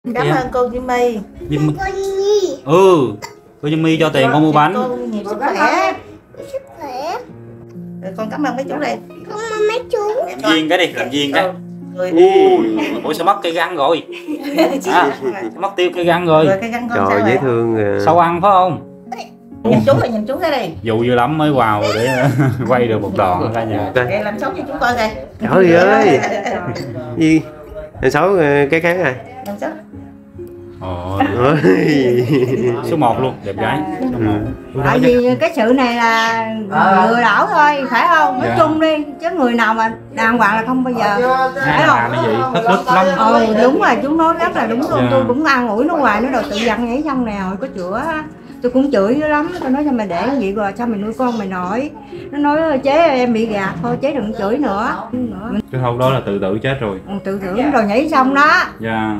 Cảm ơn cô Jimmy. Jimmy. Ừ, cô Jimmy cho tiền con mua bánh. Cô nhiều sức khỏe. Rồi con cảm ơn mấy chú đây. Cảm ơn mấy chú. Làm viên cái đi, làm viên cái. Ủa sao mất cây găng rồi? Mất tiêu cây găng rồi. Trời dễ thương. Sao ăn phải không? Nhìn chú cái đi. Dụ dữ lắm mới vào để quay được một đoạn ra nhà. Để làm xấu cho chú coi coi. Trời ơi. Gì? Làm xấu cái khác à? Làm xấu. Số 1 luôn, đẹp gái. Tại vì cái sự này là lừa đảo thôi, phải không? Nói chung đi, chứ người nào mà đàng hoàng là không bao giờ, phải không? Nó vậy, thất đức lắm. Đúng rồi, chúng nói rất là đúng luôn. Tôi cũng an ủi nó hoài, nó đòi tự dặn nhảy xong nè, hồi có chữa tôi cũng chửi nó lắm. Tôi nói cho mày để vậy rồi sao mày nuôi con mày nổi. Nó nói chế em bị gạt thôi, chế đừng chửi nữa. Cái hôm đó là tự tử chết rồi. Tự tưởng rồi nhảy xong đó. Dạ.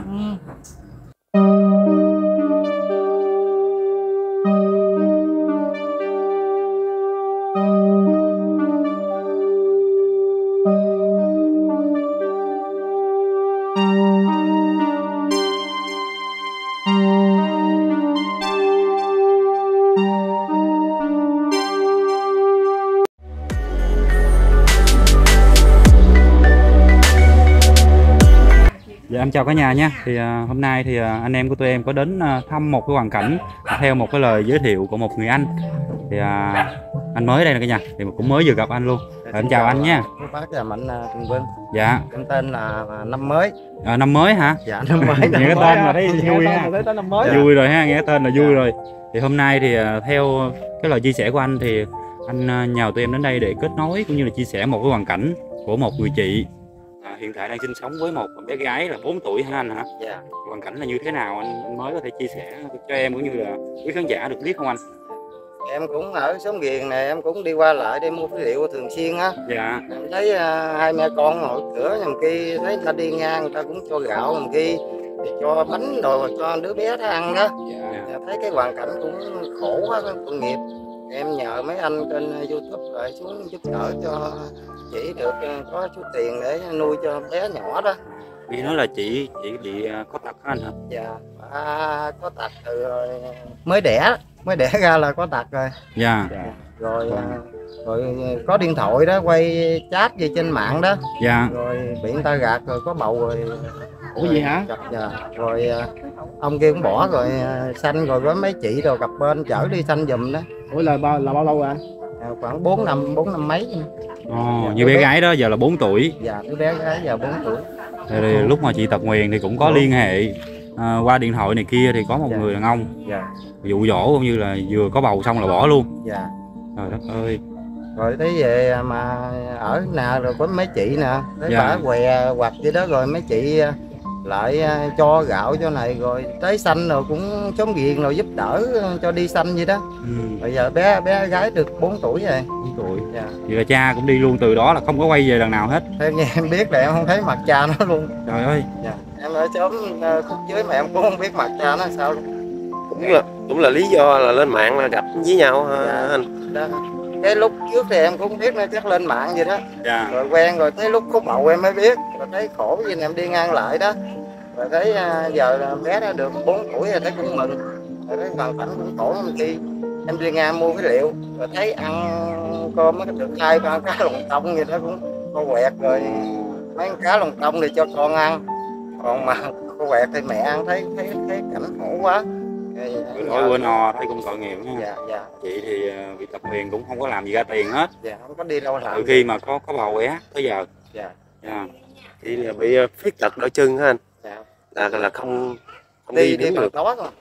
Dạ em chào cả nhà nha. Thì hôm nay thì anh em của tụi em có đến thăm một cái hoàn cảnh theo một cái lời giới thiệu của một người anh. Thì anh mới đây nè cả nhà, thì cũng mới vừa gặp anh luôn. Em chào anh nha. Bác là Mạnh Trường Vinh. Dạ. Em tên là Năm Mới. Năm mới hả? Dạ năm mới. Nghe cái tên mà thấy vui ha. Tên năm mới. Vui rồi ha, nghe cái tên là vui rồi. Thì hôm nay thì theo cái lời chia sẻ của anh thì anh nhờ tụi em đến đây để kết nối cũng như là chia sẻ một cái hoàn cảnh của một người chị hiện tại đang sinh sống với một bé gái là 4 tuổi hả anh hả? Dạ. Hoàn cảnh là như thế nào anh mới có thể chia sẻ cho em cũng như là quý khán giả được biết không anh? Em cũng ở xóm Ghiền này, em cũng đi qua lại để mua phế liệu thường xuyên á. Dạ. Em thấy hai mẹ con ngồi cửa nhầm kia, thấy người ta đi ngang người ta cũng cho gạo nhầm kia, thì cho bánh đồ cho đứa bé nó ăn đó. Dạ. Thấy cái hoàn cảnh cũng khổ quá, tội nghiệp. Em nhờ mấy anh trên YouTube lại xuống giúp đỡ cho chị được có chút tiền để nuôi cho bé nhỏ đó. Vì nói là chị bị có tật hả anh hả? Dạ, có tật từ rồi mới đẻ ra là có tật rồi. Dạ. Rồi có điện thoại đó quay chat gì trên mạng đó. Dạ. Rồi bị người ta gạt rồi có bầu rồi. Ủa gì hả? Dạ. Rồi ông kia cũng bỏ rồi sanh rồi với mấy chị rồi cặp bên chở đi sanh giùm đó. Ủa là bao lâu rồi anh? Khoảng 4 năm mấy. Như bé gái đó giờ là 4 tuổi. Dạ, đứa bé gái giờ 4 tuổi. Thì lúc mà chị tật nguyền thì cũng có liên hệ qua điện thoại này kia thì có một người đàn ông dụ dỗ cũng như là vừa có bầu xong là bỏ luôn. Dạ. Trời đất ơi. Rồi tới về mà ở nhà rồi có mấy chị nè, thấy bả què quặt vậy đó, rồi mấy chị lại cho gạo cho này rồi tới sanh rồi cũng xóm Ghiền rồi giúp đỡ cho đi sanh vậy đó. Bây giờ bé gái được 4 tuổi rồi. 4 tuổi. Dạ. Vậy là cha cũng đi luôn từ đó là không có quay về lần nào hết. Theo như em biết là em không thấy mặt cha nó luôn. Trời ơi. Dạ. Em ở xóm khúc dưới mà em cũng không biết mặt cha nó sao luôn. Cũng là lý do là lên mạng là gặp với nhau Dạ. anh. Đó. Cái lúc trước thì em cũng biết nó chắc lên mạng vậy đó. Dạ. Rồi quen rồi tới lúc có bầu em mới biết, rồi thấy khổ gì em đi ngang lại đó, rồi thấy giờ bé nó được 4 tuổi rồi thấy cũng mừng, rồi thấy hoàn cảnh cũng khổ lắm. Khi em đi ngang mua cái liệu rồi thấy ăn cơm nó được 2-3 cá lồng tông gì đó cũng cô quẹt, rồi mấy cá lồng tông thì cho con ăn, còn mà cô quẹt thì mẹ ăn thấy cảnh khổ quá. Nói quên hò thấy cũng tội nghiệp nha. Dạ, dạ. Chị thì bị tật nguyền cũng không có làm gì ra tiền hết. Dạ, không có đi đâu làm. Từ khi mà có bầu bé tới giờ. Dạ. Dạ. Chị là bị khuyết tật đôi chân hả anh? Dạ. Là không đi đứng bằng được. đó thôi.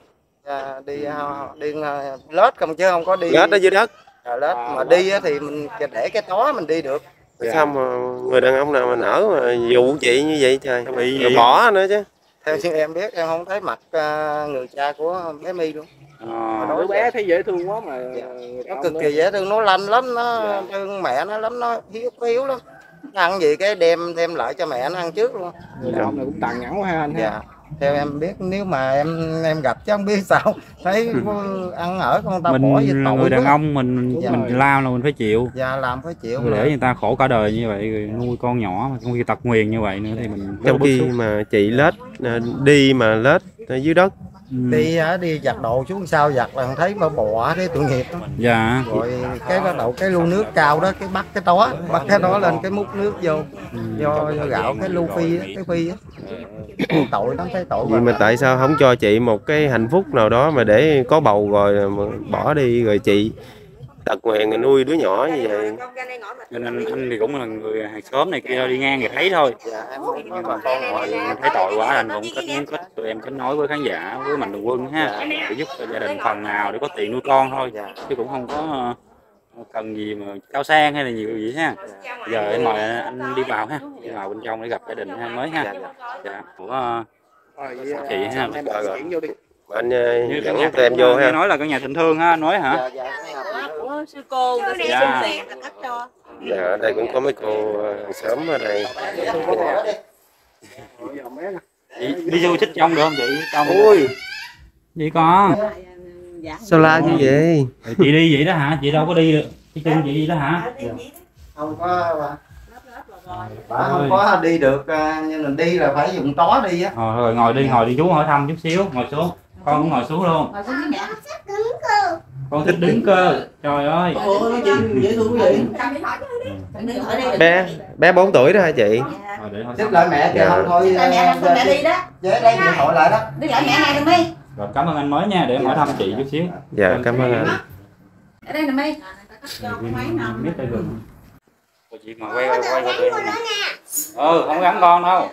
Đi lết không chứ không có đi. Lết ở dưới đất. Lết mà đi thì mình để cái tó mình đi được. Sao mà người đàn ông nào mà nỡ mà dụ chị như vậy trời, bị rồi bỏ nữa chứ. Theo như em biết em không thấy mặt người cha của bé My luôn. Đứa bé thấy dễ thương quá mà. Nó cực kỳ dễ thương, nó lanh lắm, nó thương mẹ nó lắm, nó hiếu lắm. Nó ăn gì cái đem lại cho mẹ nó ăn trước luôn. Người đàn ông này cũng tàn nhẫn quá ha anh. Dạ. theo em biết nếu mà em gặp chứ không biết sao thấy ăn ở con ta bỏ Mình về là tội người đàn quá. ông mình làm là mình phải chịu. Dạ làm phải chịu Để người ta khổ cả đời như vậy rồi nuôi con nhỏ mà trong khi tật nguyền như vậy nữa thì mình rất là Trong bức khi xúc. mà chị lết đi mà lết ở dưới đất. đi giặt đồ xuống sau giặt là thấy bọ cái tội nghiệp đó. Dạ. Rồi cái bắt đầu cái lu nước cao đó cái bắt cái đó lên cái múc nước vô do gạo cái lu phi á, cái phi á. Tội lắm, thấy tội Vậy mà tại sao không cho chị một cái hạnh phúc nào đó mà để có bầu rồi mà bỏ đi rồi chị tật nguyền nuôi đứa nhỏ như vậy? Cho nên anh thì cũng là người hàng xóm này kia thôi, đi ngang thì thấy thôi. Dạ, em Nhưng mà thấy tội quá anh cũng kết tụi em kết nối với khán giả với Mạnh Thường Quân ha, để giúp cho gia đình phần nào để có tiền nuôi con thôi, chứ cũng không có cần gì mà cao sang hay là nhiều gì ha. Giờ em mời anh đi vào ha, đi vào bên trong để gặp gia đình ha mới ha. Dạ, của chị ha. Anh dẫn em vô ha. Nói là căn nhà tình thương ha, nói hả? Của sư cô Dạ. Dạ, đây cũng có mấy cô hàng xóm ở đây. Chị đi vô xích trong được không chị? Trong. Ôi, Chị con. sao la như vậy? Chị đi vậy đó hả? Chị đâu có đi được. Cái chân chị đi đó hả? không có bà không có đi được nhưng mình đi là phải dùng tó đi á. Rồi ngồi đi chú hỏi thăm chút xíu, ngồi xuống. Con cũng ngồi xuống luôn. Con thích đứng cơ. Trời ơi. Dễ thương gì? Bé 4 tuổi đó hả chị? Rồi để hỏi Giúp thăm. lại mẹ kìa không thôi. Mẹ đi đó. Chế đây điện thoại lại đó. Đi lại mẹ này nè mi. Rồi cảm ơn anh mới nha, để em hỏi thăm chị chút xíu. Dạ, cảm ơn anh. Ở đây nè mi. Biết tay gần. Chị mà quay qua không gắn con đâu.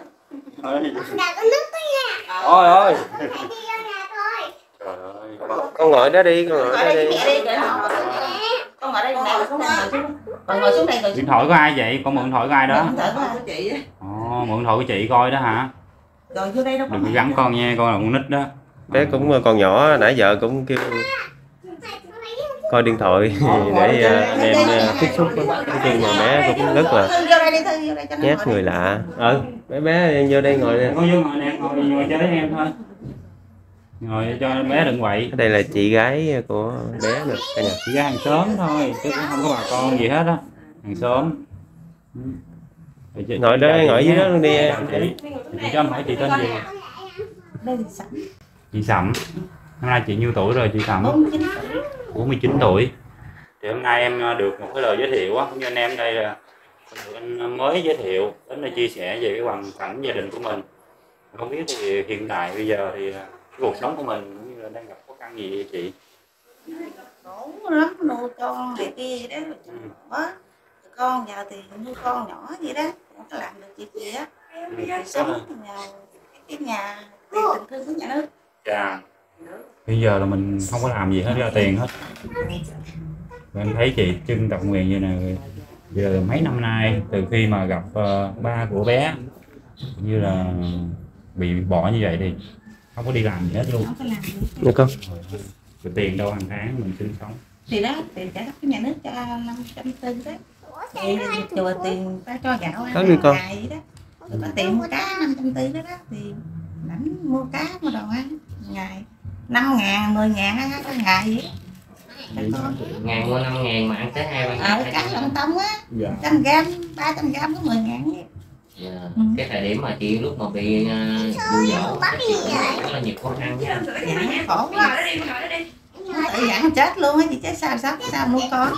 Ôi ơi. Trời ơi. Con ngồi đó đi, con ngồi đó đi. Con ngồi đây nè, con ngồi xuống đây rồi. Điện thoại của ai vậy? Con mượn điện thoại của ai đó? Điện thoại của chị á. Ồ, mượn điện thoại của chị coi đó hả? Rồi vô đây đâu. Đừng có gắn con nha, con là con nít đó. Bé cũng còn nhỏ, nãy giờ cũng kêu coi điện thoại để anh em tiếp xúc với nói chung mà bé cũng rất là nhát người lạ. Bé em vô đây ngồi nè. Con vô ngồi nè, ngồi chơi với em thôi. Ngồi cho bé đừng quậy. Đây là chị gái của bé nè cả nhà. Chỉ ra hàng xóm thôi, chứ cũng không có bà con gì hết á. Hàng xóm. Ngồi đó, ngồi dưới đó luôn đi em. Chị cho em hỏi chị tên gì? Đây là sẵn. Chị Sẩm. Hôm nay chị nhiêu tuổi rồi chị Sẩm? 49 tuổi. 49 tuổi. Thì hôm nay em được một cái lời giới thiệu á, cũng như anh em đây là anh mới giới thiệu đến đây chia sẻ về cái hoàn cảnh gia đình của mình. Không biết thì hiện tại bây giờ thì cái cuộc sống của mình cũng như là đang gặp khó khăn gì vậy chị? Khổ lắm, nuôi con này kia đó. Quá. Con giờ thì nuôi con nhỏ vậy đó, không có làm được việc gì á. Sống nhờ cái nhà tiền tình thương của nhà nước. Dạ. Bây giờ là mình không có làm gì hết ra tiền hết. Và em thấy chị Trưng Tật Nguyền như này giờ mấy năm nay từ khi mà gặp ba của bé như là bị bỏ như vậy thì không có đi làm gì hết luôn. Không có làm gì. Được không? Rồi tiền đâu hàng tháng mình sinh sống. Thì đó, tiền trả đất của nhà nước cho 540 đó. Thì chùa tiền ta cho gạo ăn ngày vậy đó. Rồi có tiền mua cá 540 đó thì lãnh mua cá mua đồ ăn ngày 5.000, 10.000 ăn cả ngày vậy. Ngàn mua 5.000 mà ăn tới 2-3 Cá lồng tông á, 100 gram, 300 gram có 10.000 vậy. Cái thời điểm mà chị lúc mà bị đu dỗ chị có rất là nhiều khó khăn nha. Khổ quá. Tự dặn chết luôn á, chị chết sao nuôi con.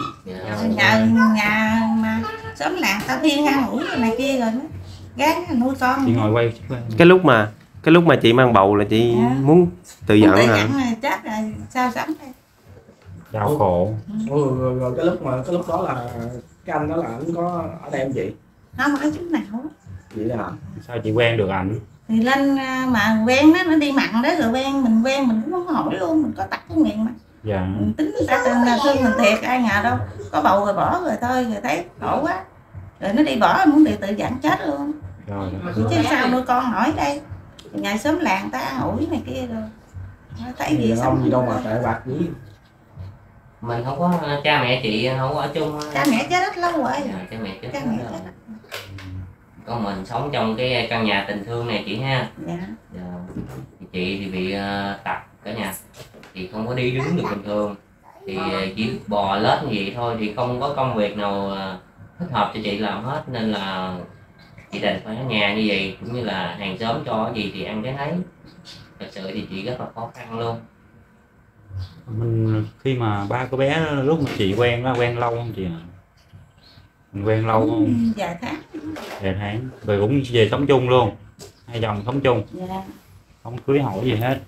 Nhà mà xóm làng tao thiên ăn ủi này kia rồi đó. Gán nuôi con. Chị ngồi quay Cái lúc mà chị mang bầu là chị muốn tự dặn hả? Tự dặn chết rồi sao sống đây. Đau khổ. Rồi cái lúc đó là cái anh đó là anh có ở đây không chị? Không có chút nào. Vậy đó hả? Sao chị quen được ảnh? Thì lên mà quen nó đi mặn đó rồi mình cũng không hỏi luôn, mình có tật cái miệng mà. Dạ. Mình tính ta thương mình thiệt, ai ngờ đâu có bầu rồi bỏ rồi thôi, rồi thấy khổ quá rồi nó đi bỏ muốn tự dặn chết luôn. Rồi. Chứ sao nuôi con nổi đây, ngày sớm làng ta ăn ủi này kia rồi thấy gì không gì đâu mà tệ bạc gì. Mình không có cha mẹ chị không có ở chung. Cha mẹ chết rất lâu rồi. Cha mẹ chết. Cha mẹ chết. Con mình sống trong cái căn nhà tình thương này chị ha. Dạ. Chị thì bị tật cả nhà, thì không có đi đứng được bình thường, thì chỉ bò lết như vậy thôi, thì không có công việc nào thích hợp cho chị làm hết, nên là chị đành phải ở nhà như vậy, cũng như là hàng xóm cho cái gì thì ăn cái đấy. Thật sự thì chị rất là khó khăn luôn. Mình khi mà ba cô bé đó, lúc mà chị quen đó, quen lâu không chị? Mình quen lâu không? Vài tháng. Vài tháng. Rồi cũng về sống chung luôn. Hai chồng sống chung. Dạ. Không cưới hỏi gì hết.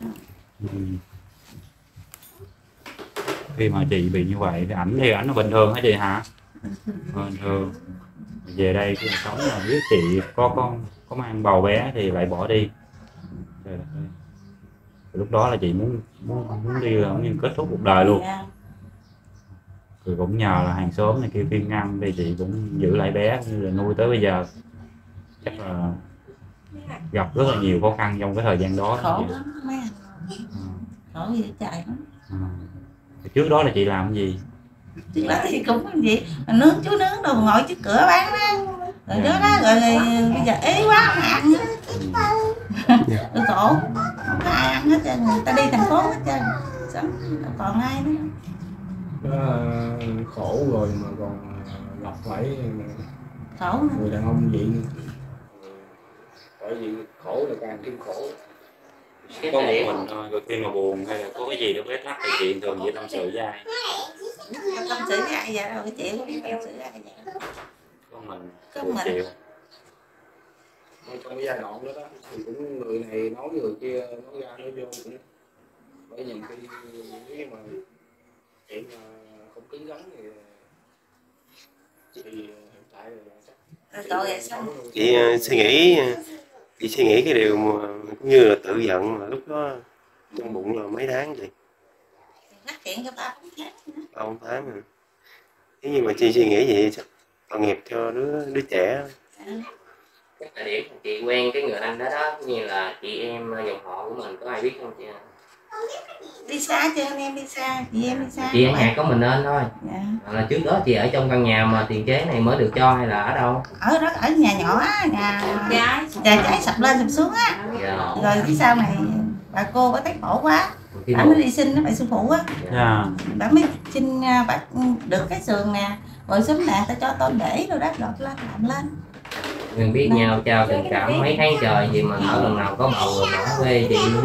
Khi mà chị bị như vậy thì ảnh là bình thường hả chị hả? Bình thường. Về đây khi mà sống là biết chị có mang bầu bé thì lại bỏ đi. Trời ơi. Lúc đó là chị muốn đi là cũng như kết thúc cuộc đời luôn. Dạ. Rồi cũng nhờ là hàng xóm này kia khuyên ngăn thì chị cũng giữ lại bé cũng như là nuôi tới bây giờ. Chắc là gặp rất là nhiều khó khăn trong cái thời gian đó. Khổ lắm mấy anh. Khổ gì trời lắm. Trước đó là chị làm cái gì? Trước đó thì cũng cái gì mà nướng chú nướng đồ ngồi trước cửa bán đó. Rồi đó rồi bây giờ ế quá không ăn nữa. Tôi khổ, không có ai ăn hết trơn, người ta đi thành phố hết trơn, sống đâu còn ai nữa. Khổ rồi mà còn gặp phải Khổ nữa. người đàn ông vậy, bởi vì khổ là càng thêm khổ. Có một mình thôi, rồi khi mà buồn hay là có cái gì đó bế tắc thì chị thường chỉ tâm sự với ai? Tâm sự với ai vậy đâu, chị cũng biết tâm sự với ai vậy. Có mình chịu. Trong cái giai đoạn đó thì cũng người này nói người kia nói ra nói vô, cũng bởi nhìn cái nếu mà chuyện mà không cứng rắn thì hiện tại là chị suy nghĩ cái điều mà cũng như là tự giận mà lúc đó trong bụng là mấy tháng vậy? Phát hiện cho 3-4 tháng. 3-4 tháng rồi. Thế nhưng mà chị suy nghĩ vậy tội nghiệp cho đứa trẻ. Cái thời điểm chị quen cái người anh đó như là chị em dòng họ của mình có ai biết không chị? Đi xa chứ anh em đi xa, chị em đi xa. Chị ở nhà có mình anh thôi. Dạ. Là trước đó chị ở trong căn nhà mà tiền chế này mới được cho hay là ở đâu? Ở đó, ở nhà nhỏ á, nhà trái sập lên sập xuống á. Dạ. Rồi cái sau này bà cô bà thấy khổ quá, bà mới đi xin nó bà sư phụ á. Dạ. Bà mới xin bà được cái sườn nè, rồi sớm nè ta cho tôm để rồi đắp lọt lên làm lên. Mình biết nhau trao tình cảm mấy tháng trời gì mà ở lần nào có bầu rồi mà quê chị luôn.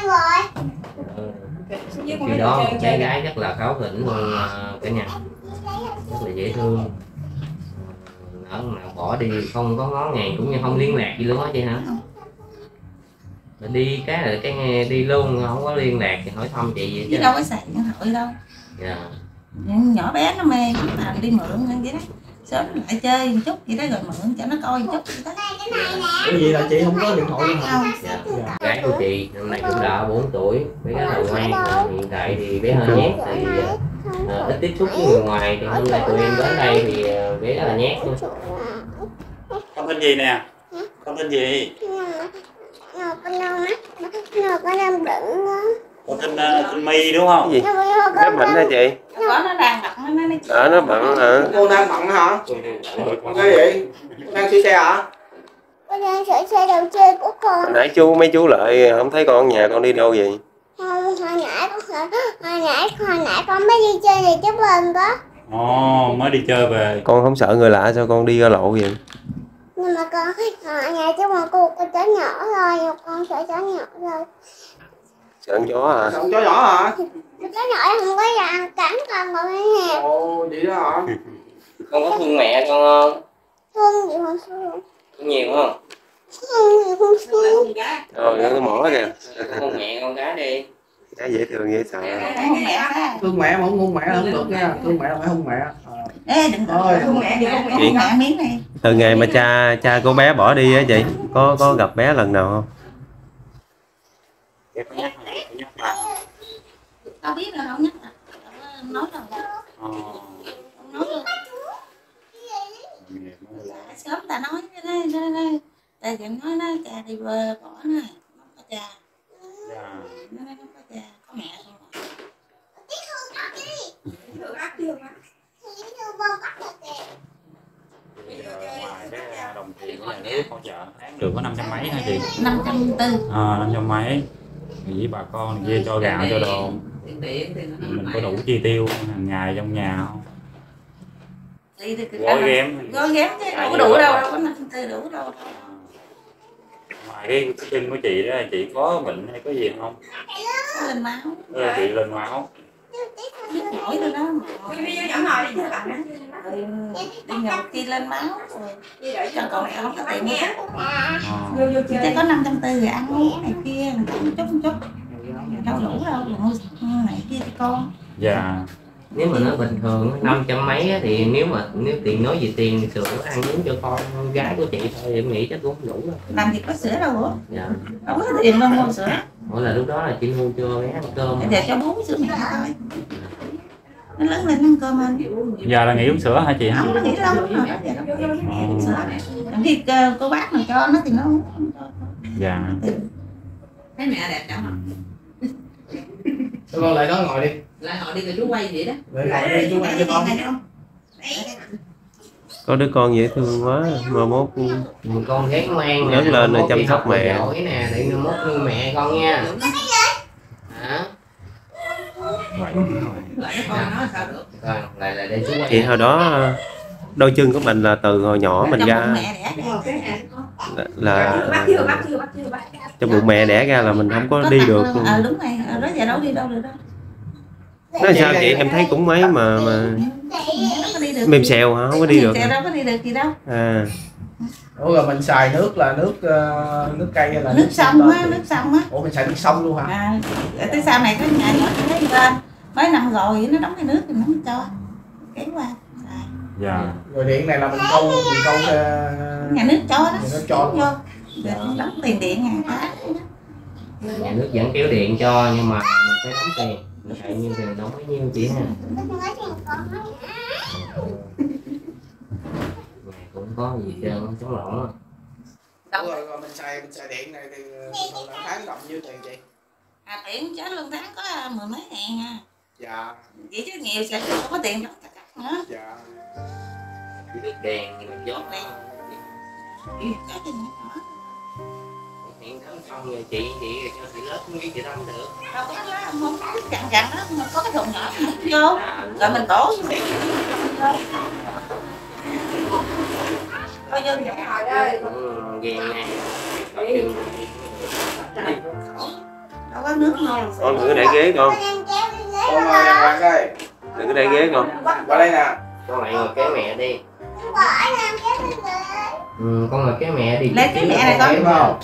Khi đó một bé gái rất là kháu khỉnh luôn cả nhà, rất là dễ thương. Ở nào bỏ đi không có ngó ngàng cũng như không liên lạc gì luôn á chị hả? Mình đi cái là cái nghe đi luôn, không có liên lạc thì hỏi thăm chị vậy chứ. Chứ đâu có xài điện thoại đâu. Dạ. Nhỏ bé nó mê làm đi mượn hơn vậy đó. Sớm lại chơi một chút vậy đó rồi mượn cho nó coi một chút vậy đó. Cái gì là chị không có điện thoại không? Dạ. Gái của chị năm nay cũng đã 4 tuổi, bé rất là ngoan. Hiện tại thì bé hơi nhát thì ít tiếp xúc với người ngoài, thì hôm nay tụi em đến đây thì bé rất là nhát luôn. Con tên gì nè? Con tên gì? Con tên My đúng không? Cái gì? Nó bệnh hả chị? Nó đang bận Nó bận hả? Cô đang bận hả? Cái gì? Đang sửa xe hả? Con đang sửa xe đầu chơi của con. Hồi nãy mấy chú lại không thấy con ở nhà, con đi đâu vậy? Không, hồi nãy con mới đi chơi thì chú bên đó. Ồ, mới đi chơi về. Con không sợ người lạ sao con đi ra lộ vậy? Nhưng mà con ở nhà chú mà cô chó nhỏ thôi, con sợ chó nhỏ rồi. Sợ con chó hả? Sợ con chó nhỏ hả? Chó nhỏ không có ra cắn con ở nhà. Ồ, vậy đó hả? Con có thương mẹ con không? Thương gì không thương? Thương nhiều không? Thương gì không thương? Rồi nó mỏ kìa. Con mẹ con cái đi. Cái dễ thương dễ sợ. Thương mẹ mà không hôn mẹ là không được nha. Thương mẹ là phải hôn mẹ. Ê đừng hôn mẹ đi, hôn mẹ miếng này. Từ ngày mà cha cô bé bỏ đi á chị, có gặp bé lần nào không? Tao biết là không nhắc à. Nói đâu. Không nói luôn. Sớm ta nói đây. Ta vẫn nói nó cha đi bơ bỏ nè, không có cha. Nó nói không có cha, có mẹ thôi. Ngoài cái đồng tiền của nhà nước hỗ trợ tháng được có 500 mấy hả chị? 540. 500 mấy. Với bà con kia cho gạo cho đồ. Mình có đủ chi tiêu hàng ngày trong nhà không? Gói ghém. Gói ghém chứ đâu có đủ đâu, đâu có 540 đủ đâu. Ngoài cái chân của chị đó, chị có bệnh hay có gì không? Lên máu. Chị lên máu. Nổi rồi đó. Đi nhậu kia lên máu rồi. Cho còn lại không có tiền mua thuốc. Chỉ có 540 rồi ăn uống này kia, chút. Đâu đủ đâu, mua này kia cho con. Dạ. Nếu mà nó bình thường 500 mấy thì nếu tiền nói về tiền sữa ăn uống cho con gái của chị thôi em nghĩ chắc cũng không đủ đâu. Làm gì có sữa đâu hả? Dạ. Đâu có tiền đâu mua sữa. Mỗi là lúc đó là chị mua cho bé ăn cơm. Để cho bú sữa mẹ thôi. Nó lớn lên ăn cơm anh. Giờ là nghỉ uống sữa hả chị? Không có nghỉ lâu rồi. Sữa. Khi cô bác mà cho nó thì nó uống. Dạ. Thấy mẹ đẹp chẳng hả? Thôi con lại đó ngồi đi. Lại ngồi đi rồi chú quay vậy đó. Lại ngồi đi chú quay cho con. Có đứa con dễ thương quá, mà mốt Con ghét ngoan lớn lên rồi chăm sóc mẹ. Giỏi nè, để nó mốt nuôi mẹ con nha. Hả? Lại con nói sao được? Rồi, lại để chú quay. Thì hồi đó đôi chân của mình là từ hồi nhỏ mình ra là trong bụng mẹ đẻ ra là mình không có đi được luôn. Đúng rồi, đó giờ đâu đi đâu được đâu. Nói sao chị, em thấy cũng mấy mà mềm xèo hả, không có đi được. Đâu có đi được gì đâu. À. Ủa rồi mình xài nước là nước cây hay là nước sông á, nước sông á. Ủa mình xài nước sông luôn hả? Tới sau này có nhà nhỏ lấy lên mấy năm rồi nó đóng cái nước thì nó không cho kéo qua. Dạ. Rồi điện này là mình câu nhà nước cho đó. Nhà nước cho vô. Đóng tiền điện hàng tháng. Nhà nước vẫn kéo điện cho nhưng mà mình phải đóng tiền. Nó chạy nhiêu tiền đóng bấy nhiêu chị ha. Cũng có gì trơn chống lỏng á. Rồi mình xài điện này thì thường là tháng cộng nhiêu tiền chị? Điện trả lương tháng có 10 mấy ngàn à. Dạ. Vậy chứ nhiều sẽ không có tiền đâu cắt nữa. Dạ. Biết đèn gió đèn. Cái gì nữa. Hiện tắm xong rồi chị cho chị lớp cũng chị tắm được. Đâu có lá không có cặn đó, mà có cái thùng nhỏ mình vô. Rồi mình đổ vô. Coi vô vậy hồi đây. Ghen này. Đâu có nước đâu. Con thử để ghế con. Con ngồi đàng hoàng đây. Đừng có để ghế con. Qua đây nè. Con lại ngồi kế mẹ đi. Con ngồi kế mẹ đi. Lấy cái mẹ này con. Vào.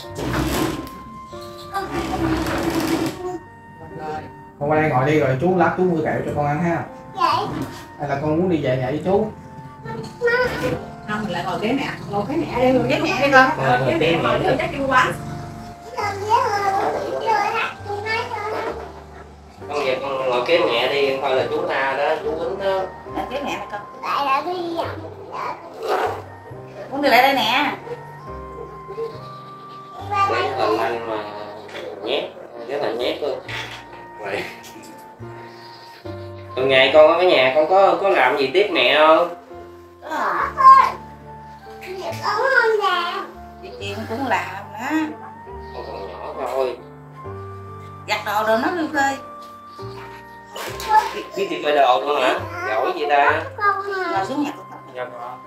Con qua đây ngồi đi rồi chú lát chú mua kẹo cho con ăn ha. Hay là con muốn đi về nhà với chú? Không, mình lại ngồi kế mẹ. Ngồi kế mẹ đi, ngồi kế mẹ đi con. Ngồi kế mẹ đi. Chắc kêu quá. Con về con ngồi kế mẹ đi, coi là chú la đó, chú quýnh đó. Cái mẹ này con. Con đi lại đây nè. Lấy lần anh mà nhét, rất là nhét luôn. Vậy. Thường ngày con ở cái nhà con có làm gì tiếc mẹ không? Chị chuyện cũng làm đó. Con còn nhỏ thôi. Giặt đồ rồi nó đi khơi. Biết đi coi đồ luôn hả? Giỏi vậy ta. Ngồi xuống nhà con. Dạ con.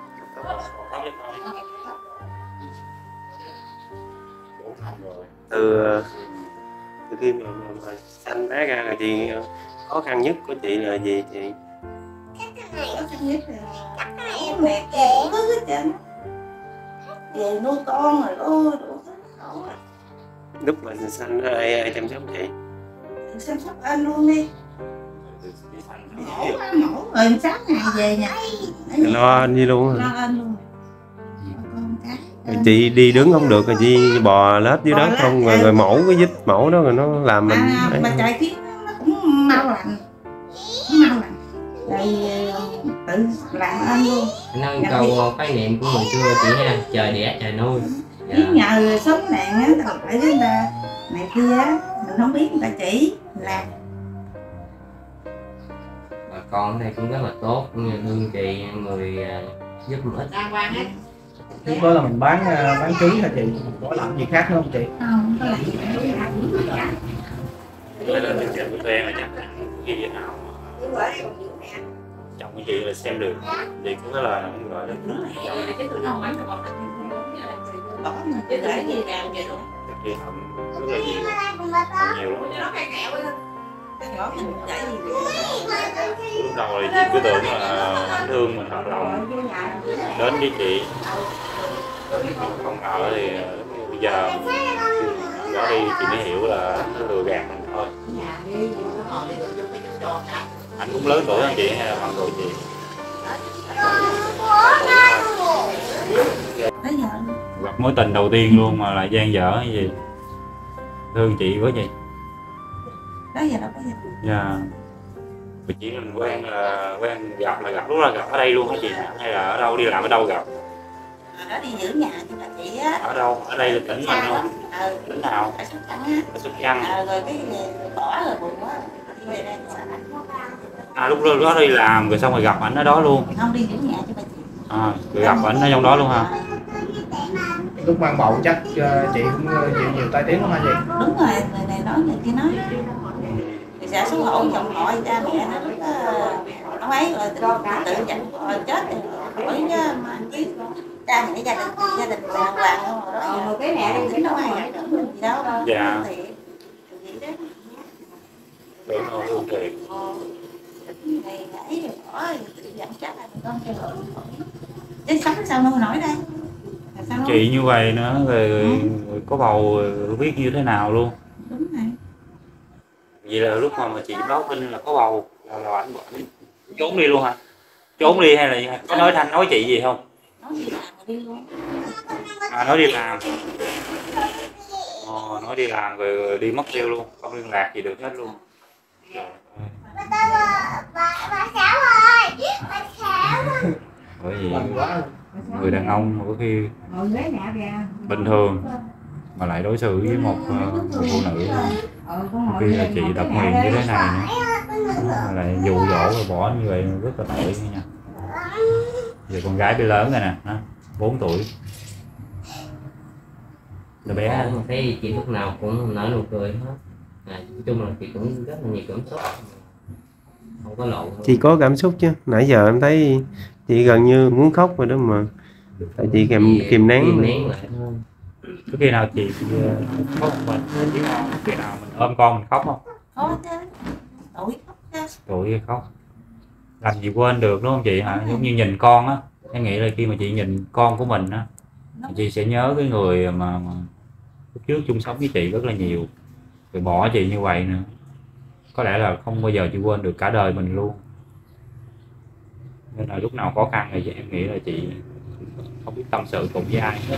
Từ khi mà sanh bé ra là chị khó khăn nhất của chị là gì chị? Khó khăn nhất là em mẹ đủ thứ hết trơn. Về nuôi con rồi ôi đủ thứ khổ. Lúc mà sanh ai chăm sóc chị? Chăm sóc anh luôn đi. Mổ rồi sáng ngày về nhà Lo anh đi luôn lo hả? anh luôn. Con cái. Chị đi đứng không được rồi chị bò lết dưới đất không rồi mổ cái vết mổ đó rồi nó làm mình Mà trời kiến nó cũng mau lành. Mau lành. Rồi tự làm anh luôn. Nâng câu khái niệm của người xưa chị nha, trời đẻ trời nuôi. Chứ nhờ sống đàn á, tao phải với người ta này kia á, mình không biết người ta chỉ làm. Bà con ở đây cũng rất là tốt, cũng như lương chị người giúp một ít. Đàng hoàng hết. Lúc đó là mình bán trứng hả chị? Có làm gì khác nữa không chị? Không có làm gì cả. Đây là chương trình của tụi em là chắc cái gì nào chồng của chị là xem được chị cũng có lời không gọi đến Bỏ chứ để gì làm vậy luôn. chị hầm rất là nhiều lắm. Nhỏ mình để gì Lúc đầu thì chị cứ tưởng là thương mình thật lòng đến với chị, không ngờ thì bây giờ đó đi chị mới hiểu là nó lừa gạt mình thôi. Anh cũng lớn tuổi hơn chị hay là bằng tuổi chị? Gặp mối tình đầu tiên luôn mà lại dang dở như gì, thương chị quá chị. đó giờ đâu có gì. Dạ. Vì chỉ mình quen gặp là gặp lúc là gặp ở đây luôn hả chị, hay là ở đâu đi làm ở đâu gặp? Đó đi giữ nhà cho bà chị á. Ở đâu? Ở đây là tỉnh mình không? Tỉnh nào? Ở Sóc Trăng á. Ở Sóc Trăng. Rồi cái bỏ rồi buồn quá. Đi về đây sợ. Lúc đó đi làm rồi xong rồi gặp ảnh ở đó luôn. Không, đi giữ nhà cho bà chị. Rồi gặp ảnh ở trong đó luôn hả? Lúc mang bầu chắc chị cũng chịu nhiều tai tiếng lắm hả chị? Đúng rồi, người này nói người kia nói. Thì sẽ xấu hổ chồng họ cha mẹ nó lúc nó ấy rồi tự nhận rồi chết rồi hỏi mà chứ cha mẹ gia đình đàng hoàng không rồi đó. Cái mẹ đi tính đâu ai nữa gì đâu. Dạ. Thì vậy đó. Đúng rồi, thương thiệt. Này ấy rồi bỏ tự dẫn chắc là con cho lỗi. Chứ sống sao nuôi nổi đây? Chị như vậy nữa rồi có bầu rồi biết như thế nào luôn. Đúng rồi. Vậy là lúc mà chị báo tin là có bầu là ảnh trốn đi luôn hả? Trốn đi hay là có nói Thanh nói chị gì không? Nói đi làm rồi đi luôn. Nói đi làm. Nói đi làm rồi đi mất tiêu luôn, không liên lạc gì được hết luôn. Bà xảo ơi, bà xảo. Bởi vì người đàn ông mà có khi bình thường mà lại đối xử với một người phụ nữ khi là chị độc quyền như thế này nữa, lại dụ dỗ rồi bỏ như vậy rất là tội nha. Giờ con gái bé lớn rồi nè, 4 tuổi. Đứa bé thấy chị lúc nào cũng nở nụ cười hết. Nói chung là chị cũng rất là nhiều cảm xúc, không có lộ. Chị có cảm xúc chứ, nãy giờ em thấy chị gần như muốn khóc rồi đó mà, tại chị kìm nén lại thôi. có khi nào chị khóc mình chứ không? Khi nào mình ôm con mình khóc không? Có chứ. Tội khóc chứ. Tội khóc. Làm gì quên được đúng không chị hả? Giống như nhìn con á, em nghĩ là khi mà chị nhìn con của mình á, chị sẽ nhớ cái người mà lúc trước chung sống với chị rất là nhiều, rồi bỏ chị như vậy nữa, có lẽ là không bao giờ chị quên được cả đời mình luôn. Nên là lúc nào khó khăn thì em nghĩ là chị không biết tâm sự cùng với ai hết.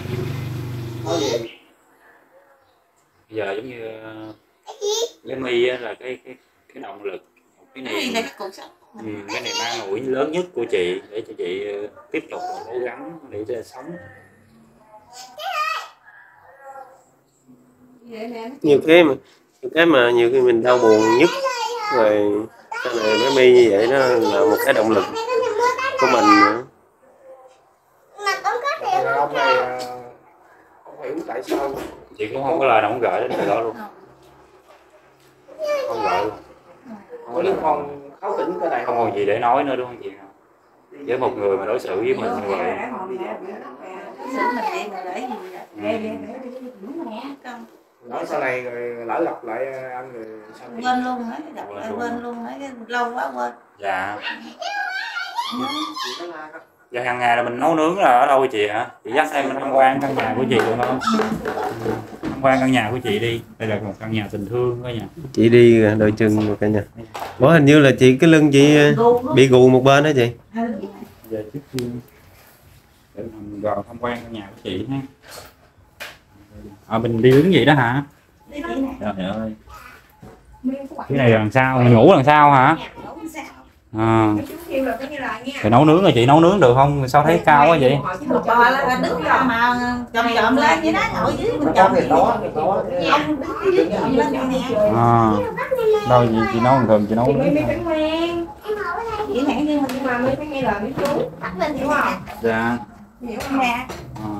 Bây giờ giống như cái My là cái động lực, cái này là cái cuộc sống. cái này mang ủi lớn nhất của chị để cho chị tiếp tục cố gắng để cho sống. nhiều khi mình đau buồn nhất rồi sau này bé My như vậy đó là một cái động lực của mình nữa. Ông này không hiểu tại sao Chị cũng không có lời nào muốn gửi đến người đó luôn, không gửi luôn, có đứa con kháu tỉnh cái này không còn gì để nói nữa đúng không chị? Với một người mà đối xử với mình như vậy, Xử mình vậy mà để gì không? nói sau này rồi lỡ gặp lại anh rồi sao Quên luôn á, gặp lại quên luôn á, lâu quá quên. dạ. Dạ hàng ngày là mình nấu nướng là ở đâu chị hả? Chị dắt em mình tham quan căn nhà của chị được không? Tham quan căn nhà của chị đi, đây là một căn nhà tình thương đó nha. Chị đi đôi chân một cả nhà. Ủa hình như là chị cái lưng chị bị gù một bên đó chị. Giờ trước tiên để mình vào tham quan căn nhà của chị ha. Mình đi đứng vậy đó hả? Trời ơi. Cái này làm sao? Mình ngủ làm sao hả? Thì nấu nướng là chị nấu nướng được không? Sao thấy cao quá vậy? Bò là đứng mà chồm lên vậy đó, ngồi dưới mình chồm gì? Ông đứng dưới chồm lên vậy nè. Đâu chị nấu bình thường chị nấu nướng. Chị hẹn đi mà mới phải nghe lời với chú. Bắt lên hiểu không? Dạ. Hiểu không nè?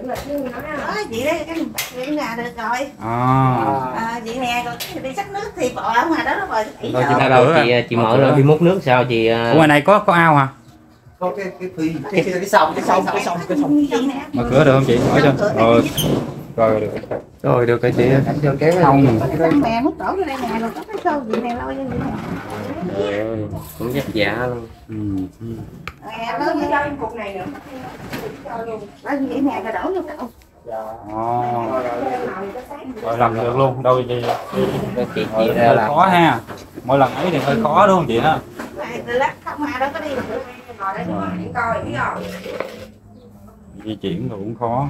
đó chị đấy cái nhà được rồi. Chị nè rồi đi xách nước thì bỏ ở ngoài đó nó rồi. Chị mở ra đi múc nước sao chị? Ngoài này có ao hả? Có cái sông. Mở cửa được không chị? Mở cho. Rồi được. Rồi được cái chị. Không. Mẹ múc đổ vô đây nè rồi có cái xô gì này lâu như vậy nè. Cũng vất vả luôn. Nè nó như trong cục này nữa. Đó vậy nè rồi đổ vô cậu. Rồi làm được luôn. Đâu chị ra là khó ha. Mỗi lần ấy thì hơi khó đúng không chị ha? Từ lát không ai đâu có đi được. Ngồi đây để coi biết rồi. Di chuyển rồi cũng khó.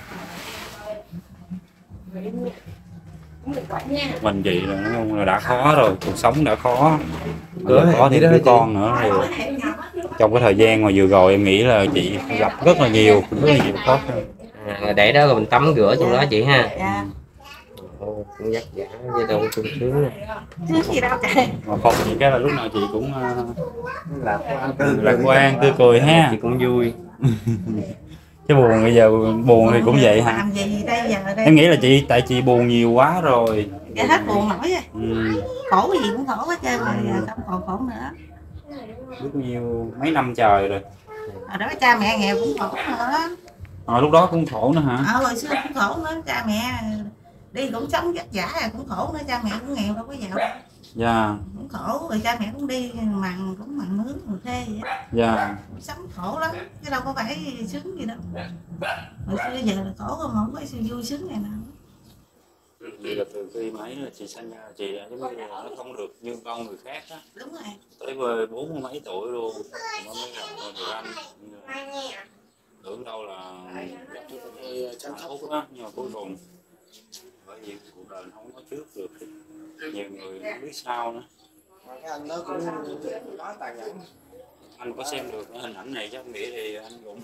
Mình chị là nói chung là đã khó rồi, cuộc sống đã khó, có thêm đứa con nữa thì trong cái thời gian mà vừa rồi em nghĩ là chị gặp rất là nhiều khó khăn. Để đó rồi mình tắm rửa trong đó chị ha. Cũng vất vả với đâu sung sướng nè. Sướng gì đâu trời. Mà không thì cái là lúc nào chị cũng lạc quan tươi cười ha. Chị cũng vui. Chứ buồn bây giờ buồn thì cũng vậy hả? Làm gì đây giờ đây? Em nghĩ là tại chị buồn nhiều quá rồi. Dạ hết buồn nổi rồi. Khổ gì cũng khổ hết trơn rồi, không còn khổ nữa. Biết nhiêu mấy năm trời rồi. Hồi đó cha mẹ nghèo cũng khổ nữa. Lúc đó cũng khổ nữa hả? Hồi xưa cũng khổ nữa, cha mẹ đi cũng sống vất vả cũng khổ nữa, cha mẹ cũng nghèo đâu có giàu. Dạ. Cũng khổ rồi cha mẹ cũng đi mặn mướn người thuê vậy. Dạ. Sống khổ lắm chứ đâu có phải sướng gì đâu. Hồi xưa giờ là khổ không có sự vui sướng này nào. Vậy là từ khi mà ấy là chị sinh ra chị đã giống như là nó không được như con người khác á. Đúng rồi. Tới 40 mấy tuổi luôn nó mới gặp được anh. Tưởng đâu là chăm sóc á, nhưng mà cuối cùng bởi vì cuộc đời không có trước được thì nhiều người không biết sao nữa. Anh nó cũng quá tàn nhẫn. Anh có xem được cái hình ảnh này chắc nghĩ thì anh cũng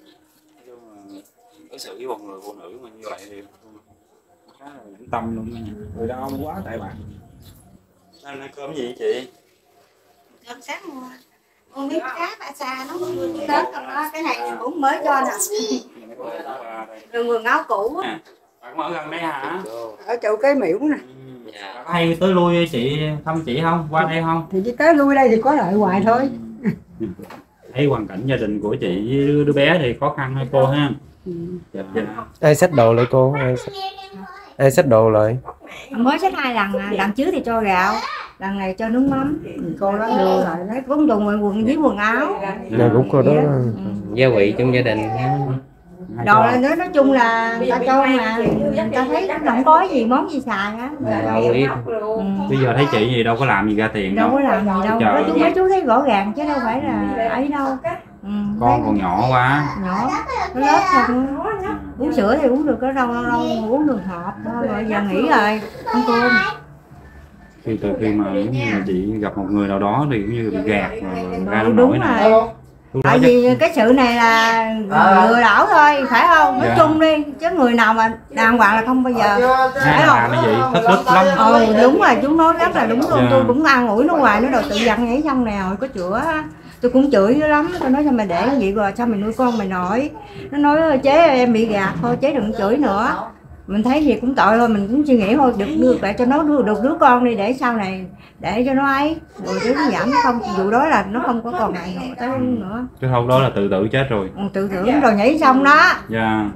đối xử với một người phụ nữ mà như vậy thì khá là nhẫn tâm luôn nha. Người đau quá tại bạn. Anh ăn cơm gì chị? Cơm sáng mua miếng cá bả xa nó Tết không đó, cái này cũng mới cho nè. Rồi quần áo cũ á. Bạn ở gần đây hả? Ở chỗ cái miễu nè. Có hay tới lui chị thăm chị không? Qua đây không? Thì chỉ tới lui đây thì có lợi hoài thôi. Thấy hoàn cảnh gia đình của chị với đứa bé thì khó khăn hay cô ha? Dạ. Ai xách đồ lại cô? Ai xách đồ lại? Mới xách 2 lần, lần trước thì cho gạo, lần này cho nước mắm. Cô đó đưa lại lấy cũng dùng quần với quần áo. Là cũng cô đó. Gia vị trong gia đình. Đồ là nói chung là người ta cho mà người ta thấy nó không có gì món gì xài á. Bây giờ thấy chị gì đâu có làm gì ra tiền đâu. Đâu có làm gì đâu. Mấy chú thấy rõ ràng chứ đâu phải là ấy đâu. Con còn nhỏ quá. Nhỏ, nó lớp thôi. Uống sữa thì uống được có đâu uống đường hộp thôi. Rồi giờ nghỉ rồi, ăn cơm. Từ khi mà chị gặp một người nào đó thì cũng như bị gạt ra nông nổi này. Tại vì cái sự này là lừa đảo thôi, phải không? Nói chung đi, chứ người nào mà đàng hoàng là không bao giờ. Phải không? Cái gì thất đức lắm. Đúng rồi, chúng nói rất là đúng luôn. Tôi cũng an ủi nó hoài, nó đòi tự giận nhảy xong nè, hồi có chữa. Tôi cũng chửi dữ lắm, tôi nói cho mày để vậy rồi sao mày nuôi con mày nổi. Nó nói chế em bị gạt thôi, chế đừng chửi nữa. Mình thấy gì cũng tội thôi, mình cũng suy nghĩ thôi, được lại cho nó được đứa con đi để sau này để cho nó ấy rồi chứ nó giảm không, vụ đó là nó không có còn này nữa tới nữa. Cái hôm đó là tự tử chết rồi. Tự tử rồi nhảy xong đó. Dạ.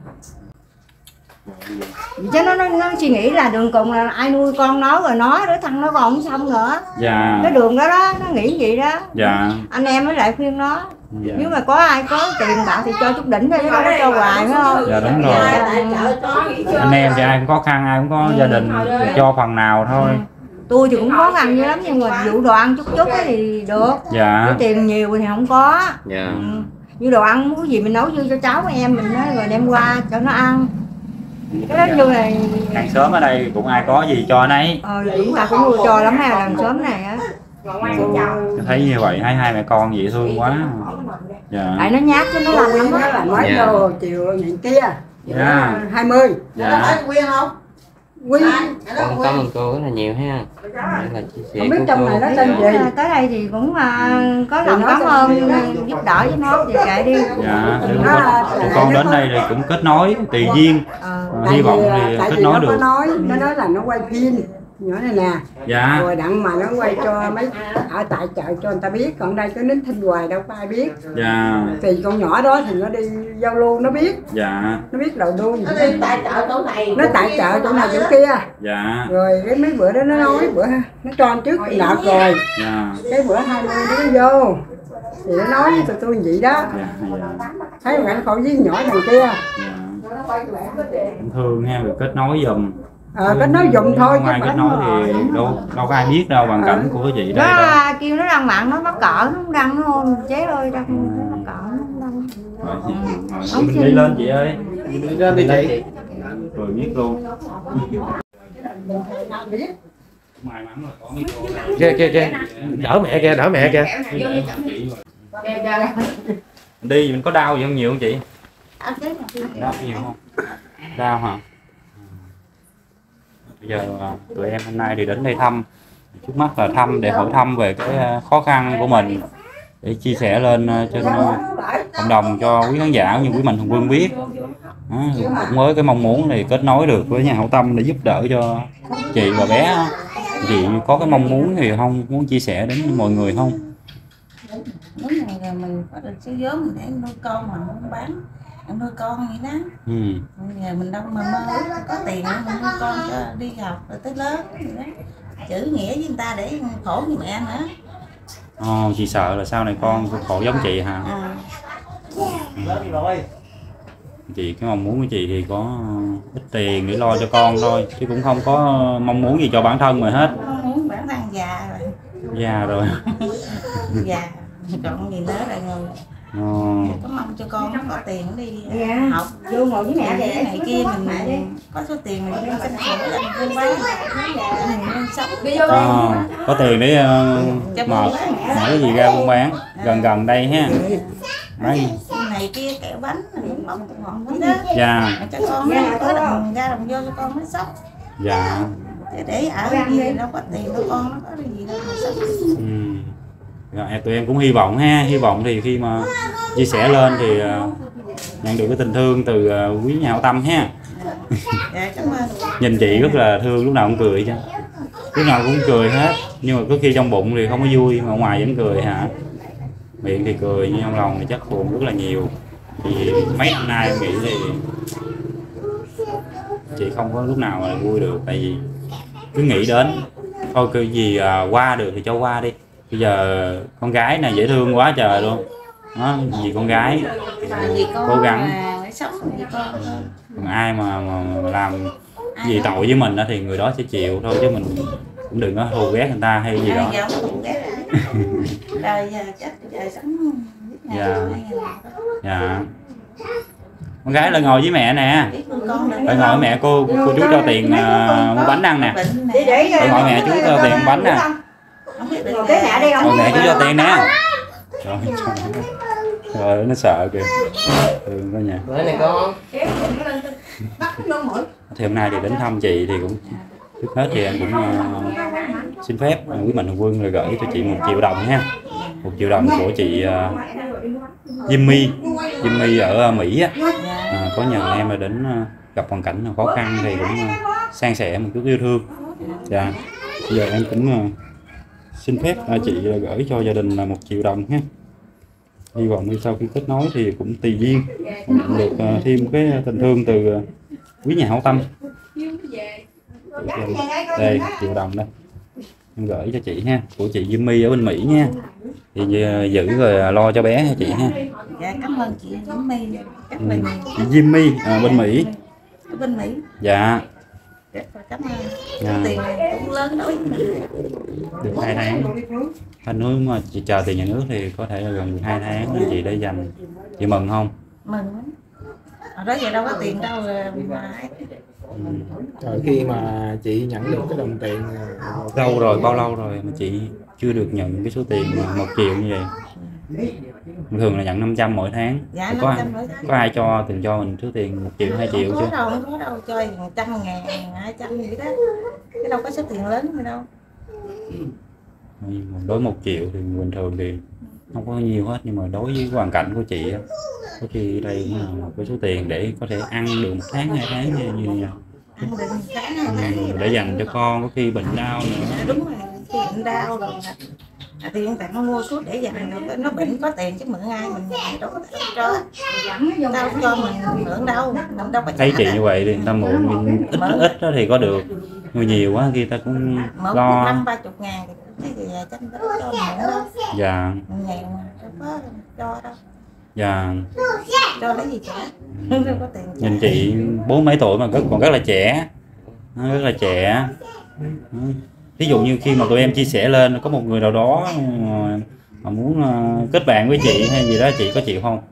Chứ nó suy nghĩ là đường cùng là ai nuôi con nó rồi nó đứa thằng nó còn không xong nữa. Dạ. Cái đường đó đó nó nghĩ vậy đó. Dạ. Anh em mới lại khuyên nó. Dạ. Nếu mà có ai có tiền bạc thì cho chút đỉnh thôi chứ đâu có cho hoài phải không? Dạ đúng rồi. Anh em thì ai cũng khó khăn, ai cũng có gia đình cho phần nào thôi. Tôi thì cũng khó khăn dữ lắm nhưng mà vụ đồ ăn chút thì được. Dạ. Cái tiền nhiều thì không có. Dạ. Như đồ ăn muốn gì mình nấu cho cháu của em mình đó, rồi đem qua cho nó ăn. Cái đó như này Hàng xóm ở đây cũng ai có gì cho nấy. Chúng ta cũng nuôi cho lắm ha, hàng xóm này á. Thấy như vậy thấy hai mẹ con dễ thương quá. Dạ. Tại nó nhát chứ nó làm lắm đó. Mấy đô chiều nhận kia. Dạ. 20. Dạ. Quyên không? quý. Con cảm ơn cô rất là nhiều ha. Rất là chia sẻ Không biết của trong cô. này nó tên gì. Tới đây thì cũng có lòng cảm ơn giúp đỡ với nó thì kệ đi. Dạ, tụi con đến đây thì cũng kết nối tùy duyên. Hy vọng thì kết nối được. Nó nói là nó quay phim nhỏ này nè. Dạ. Rồi đặng mà nó quay cho mấy ở tại chợ cho người ta biết, còn đây cứ nín thinh hoài đâu có ai biết. Dạ. Thì con nhỏ đó thì nó đi giao lưu nó biết. Dạ. Nó biết đầu đuôi. Nó đi tại chợ chỗ này. Nó tại chợ chỗ này chỗ kia. Dạ. Rồi cái mấy bữa đó nó nói bữa nó cho anh trước đợt rồi. Dạ. Cái bữa 20 nó vô. Thì nó nói với tụi tôi vậy đó. Dạ. Dạ. Thấy mà anh khổ với nhỏ thằng kia. Dạ. Thương ha, được kết nối giùm. Kết nối giùm thôi. Không ai kết nối thì đâu có ai biết đâu hoàn cảnh của chị đây đâu. Nó kêu nó đăng mạng nó mắc cỡ nó không đăng nó hôn chế ơi đăng nó mắc cỡ nó không đăng. Rồi mình đi lên chị ơi. Đi lên đi chị. Rồi biết luôn. May mắn là có mấy cô này. Kìa đỡ mẹ kìa, đỡ mẹ kìa. Đi mình có đau gì không, nhiều không chị? Đau nhiều không? Đau hả? Bây giờ tụi em hôm nay thì đến đây thăm, trước mắt là thăm để hỏi thăm về cái khó khăn của mình để chia sẻ lên trên cộng đồng cho quý khán giả như quý Mạnh Thường Quân biết. Cũng với cái mong muốn thì kết nối được với nhà hảo tâm để giúp đỡ cho chị và bé. Chị có cái mong muốn thì không muốn chia sẻ đến mọi người không? Nếu này là mình có được số vốn mình để nuôi con mà muốn bán nuôi con vậy đó. Giờ mình đâu mà mơ có tiền mình nuôi con cho đi học rồi tới lớn vậy đó. Chữ nghĩa với người ta để khổ như mẹ nữa. Chị sợ là sau này con khổ giống chị hả? Chị cái mong muốn của chị thì có ít tiền để lo cho con thôi chứ cũng không có mong muốn gì cho bản thân mà hết. Mong muốn bản thân già rồi. Già rồi. Già còn gì nữa là người. Có mong cho con có tiền đi học vô ngồi với mẹ để này kia mình có số tiền mình đi sinh hoạt mình buôn bán mình sống có tiền để mở cái gì ra buôn bán gần đây ha. Đấy. Này kia kẹo bánh mình bông ngọn vậy đó. Dạ. Cho con có đồng ra đồng vô cho con mới sống. Dạ. Để ở gì đâu có tiền đâu con nó có gì đâu mà sống. Rồi, tụi em cũng hy vọng ha, hy vọng thì khi mà chia sẻ lên thì nhận được cái tình thương từ quý nhà hảo tâm ha. Dạ, cảm ơn. Nhìn chị rất là thương, lúc nào cũng cười chứ, lúc nào cũng cười hết, nhưng mà có khi trong bụng thì không có vui mà ngoài vẫn cười hả, miệng thì cười nhưng trong lòng thì chắc buồn rất là nhiều. Thì mấy năm nay em nghĩ thì chị không có lúc nào mà vui được, tại vì cứ nghĩ đến thôi cái gì qua được thì cho qua đi. Bây giờ con gái này dễ thương quá trời luôn đó, vì con gái cố gắng còn ai mà làm gì tội với mình đó thì người đó sẽ chịu thôi, chứ mình cũng đừng có thù ghét người ta hay gì đó. Dạ. Dạ. Con gái lại ngồi với mẹ nè, lại ngồi với mẹ, cô chú cho tiền mua bánh ăn nè, lại ngồi mẹ chú cho tiền mua bánh nè. Mẹ chú cho tiền nè. Rồi nó sợ kìa. Đó nha. Thì hôm nay thì đến thăm chị thì cũng trước hết thì em cũng xin phép quý Mạnh Thường Quân là gửi cho chị 1 triệu đồng ha. 1 triệu đồng của chị Jimmy ở Mỹ á. Có nhờ em là đến gặp hoàn cảnh khó khăn thì cũng san sẻ một chút yêu thương. Dạ. Bây giờ em cũng xin phép chị gửi cho gia đình là 1 triệu đồng ha. Hy vọng sau khi kết nối thì cũng tùy duyên được thêm cái tình thương từ quý nhà hảo tâm. Đây 1 triệu đồng đây em gửi cho chị ha, của chị Jimmy ở bên Mỹ nha. Thì giữ rồi lo cho bé ha chị ha. Dạ cảm ơn chị Jimmy. Chị Jimmy bên Mỹ. Ở bên Mỹ. Dạ. Cảm ơn. Tiền cũng lớn đối với mình. Được 2 tháng. Nếu mà chị chờ tiền nhà nước thì có thể là gần 2 tháng nên chị để dành. Chị mừng không? Mừng lắm. Hồi đó giờ đâu có tiền đâu mà. Rồi khi mà chị nhận được cái đồng tiền lâu rồi, bao lâu rồi mà chị chưa được nhận cái số tiền 1 triệu như vậy? Thường là nhận 500 mỗi tháng. Dạ, có 500 mỗi tháng. có ai từng cho mình số tiền 1 triệu 2 triệu chứ? Không có đâu, cho 100.000, 200 gì đó, chứ đâu có số tiền lớn gì đâu. Đối 1 triệu thì bình thường thì không có nhiều hết, nhưng mà đối với hoàn cảnh của chị á, có khi đây cũng là một cái số tiền để có thể ăn được 1 tháng 2 tháng như vậy. Ăn được 1 tháng 2 tháng để dành cho con có khi bệnh đau nữa. Đúng rồi, khi bệnh đau rồi thì hiện tại nó mua thuốc để dành, nó bệnh có tiền chứ mượn ai mình đâu có cho, đâu cho mình mượn đâu, mình đâu có thấy chị như vậy thì người ta mượn ít đó thì có được, nhưng nhiều quá khi ta cũng lo. 50-30 ngàn thì cái gì tranh đó cho mượn đâu. Dạ. Nghèo mà đâu có cho đâu. Dạ. Cho lấy gì trả, không có tiền. Nhìn chị 40 mấy tuổi mà còn rất là trẻ, rất là trẻ. Ví dụ như khi mà tụi em chia sẻ lên có một người nào đó mà muốn kết bạn với chị hay gì đó, chị có chịu không?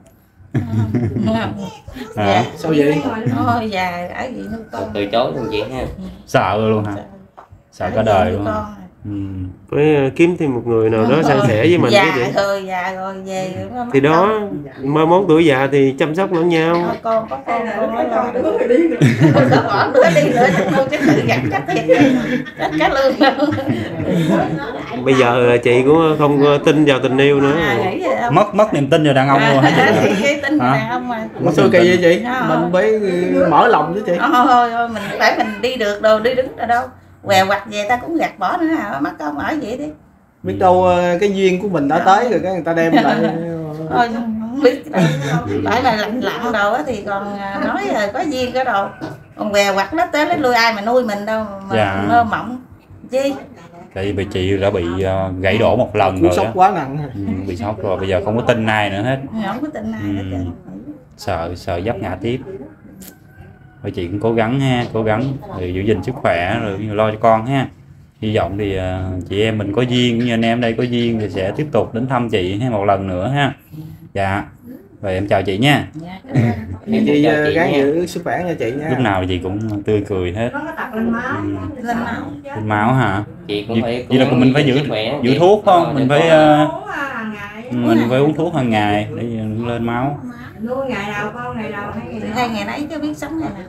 Dạ. Sao vậy? Thôi già ở gì nuôi con. Từ chối luôn chị ha. Sợ luôn hả? Sợ cả đời luôn. Phải kiếm thêm một người nào đó san sẻ với mình. Già rồi, già rồi về rồi. Thì đó, 31 tuổi già thì chăm sóc lẫn nhau. Con có con nói lo được. Con bỏ nữa đi nữa thôi chứ tự gặt chắc thiệt. Chắc cá lương đâu. Bây giờ chị cũng không tin vào tình yêu nữa. Mất niềm tin vào đàn ông luôn hả chị? Tin vào đàn ông mà. Mà sao kỳ vậy chị? Mình phải mở lòng chứ chị. Thôi mình phải mình đi được đâu, đi đứng rồi đâu. Què quặt về ta cũng gạt bỏ nữa hả? Mắc công ở vậy đi. Biết đâu cái duyên của mình đã tới rồi cái người ta đem lại. Thôi không biết cái đâu. Phải là lặng lặng đâu thì còn nói rồi có duyên cái đâu. Còn què quặt nó tới lấy nuôi ai mà nuôi mình đâu mà mơ mộng chi. Tại vì chị đã bị gãy đổ một lần rồi sốc đó. Quá nặng. Bị sốc rồi, bây giờ không có tin ai nữa hết. Không có tin ai hết. Sợ dấp ngã tiếp. Thôi chị cũng cố gắng ha, cố gắng rồi giữ gìn sức khỏe rồi lo cho con ha. Hy vọng thì chị em mình có duyên, như anh em đây có duyên thì sẽ tiếp tục đến thăm chị ha, một lần nữa ha. Dạ. Rồi em chào chị nha. Chị gắng giữ sức khỏe nha chị nha. Lúc nào chị cũng tươi cười hết. Lên máu hả? Chị cũng phải vậy là mình phải giữ thuốc không? Mình phải uống thuốc hàng ngày để lên máu. Nuôi ngày nào con ngày nào hai ngày nấy chứ biết sống ngày nào.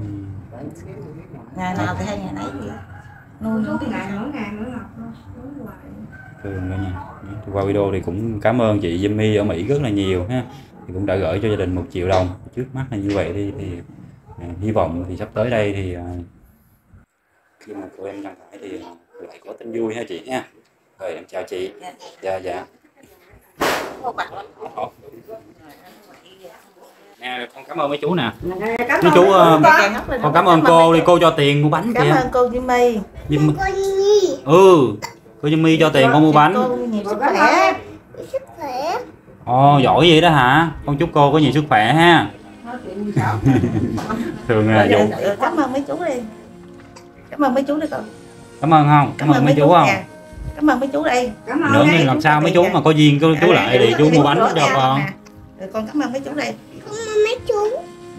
Ngày nào thì hai ngày nấy vậy. Nuôi những cái ngày mỗi ngày mỗi ngọc thôi. Nha. Qua video thì cũng cảm ơn chị Jimmy ở Mỹ rất là nhiều ha. Thì cũng đã gửi cho gia đình 1 triệu đồng. Trước mắt là như vậy đi thì hy vọng thì sắp tới đây thì khi mà tụi em đăng tải thì lại có tin vui ha chị ha. Rồi em chào chị. Dạ dạ. Nè, con cảm ơn mấy chú nè. Mấy chú con cảm ơn cô đi, cô cho tiền mua bánh kìa. Cảm ơn cô Jimmy. Cô Jimmy cho tiền con mua bánh. Cô nhiều sức khỏe. Ồ, giỏi vậy đó hả? Con chúc cô có nhiều sức khỏe ha. Thường là dụ. Cảm ơn mấy chú đi. Cảm ơn mấy chú đi con. Cảm ơn không? Cảm ơn mấy chú không? Cảm ơn mấy chú đây. Nữa nên làm sao mấy chú mà có duyên chú lại thì chú mua bánh cho con. Con cảm ơn mấy chú đây. Cảm ơn mấy chú.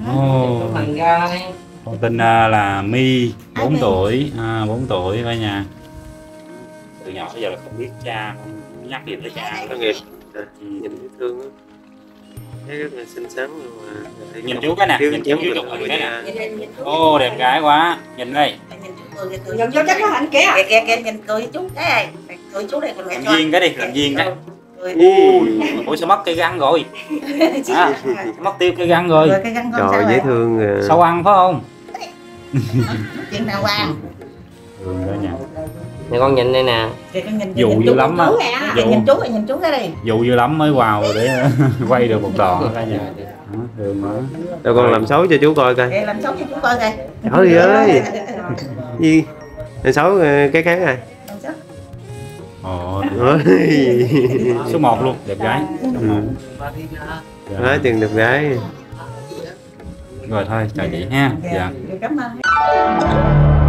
Con tên là My, 4 tuổi, 4 tuổi cả nhà. Từ nhỏ bây giờ là không biết cha, không nhắc gì tới cha. Có nghiệp, nhìn thấy thương á, thấy rất là xinh xắn luôn mà. Nhìn chú cái nè, nhìn chú chụp hình cái nè. Ô đẹp gái quá, nhìn đây. Nhìn cho chắc nó hạnh kìa. Kìa nhìn cười chú cái này, cười chú đây làm duyên cái đi, làm duyên cái. Ủa sao mất cây răng rồi? Mất tiêu cây răng rồi. Trời dễ thương. Sao ăn phải không? Chuyện nào ăn? Đó nha. Nè con nhìn đây nè. Dụ dữ lắm á. Nhìn chú cái đi. Dụ dữ lắm mới vào để quay được một đoạn cả nhà. Đường mà. Rồi con làm xấu cho chú coi coi. Làm xấu cho chú coi coi. Trời gì ơi. Gì? Làm xấu cái khác này. Số 1 luôn, đẹp gái. Nói chừng đẹp gái. Rồi thôi, chào chị ha. Dạ. Cảm ơn.